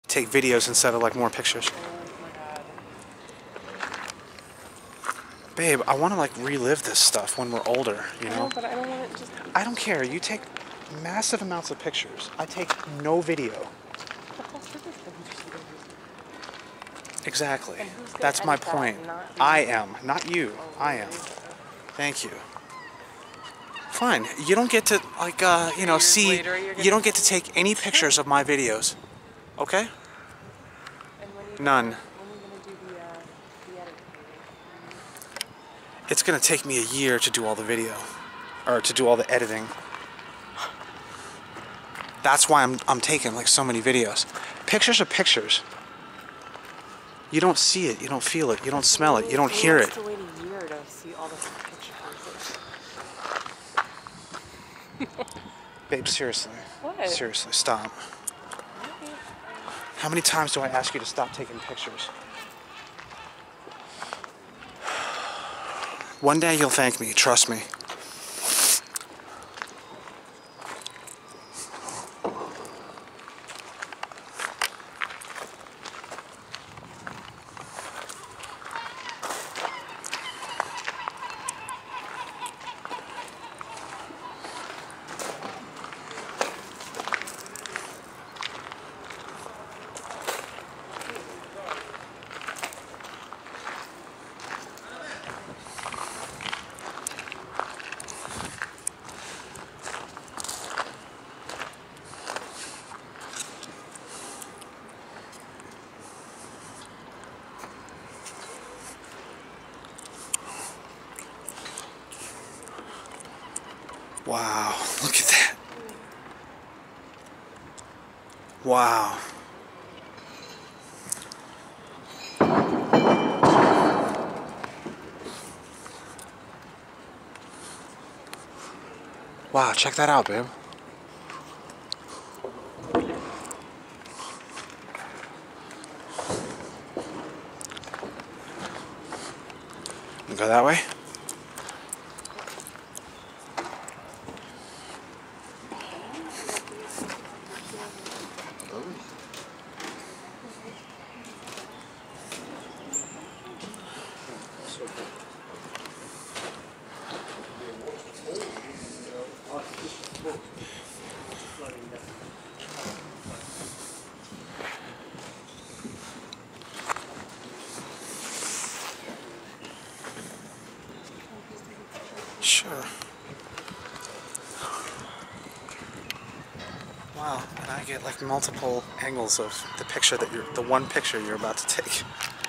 take videos instead of like more pictures. Oh my god. Babe, I want to like relive this stuff when we're older, you I know? know, but I don't want it just. I don't care. You take massive amounts of pictures. I take no video. The whole purpose of just videos. Exactly. And who's gonna That's my edit that? point. Not me? I am, not you. Oh, I am. really? Thank you. Fine. You don't get to like you know, Years see. later, you're You gonna- don't get to take any pictures of my videos. Okay? And when are you None. When are you gonna do the editing? It's gonna take me a year to do all the video, or to do all the editing. That's why I'm taking like so many videos. Pictures are pictures. You don't see it, you don't feel it, you don't smell it, you don't hear it. To wait a year to see all the pictures. Babe, seriously. What? Seriously, stop. How many times do I ask you to stop taking pictures? One day you'll thank me, trust me. Wow, look at that. Wow. Wow, check that out, babe. Go that way? Sure. Wow, and I get like multiple angles of the picture that the one picture you're about to take.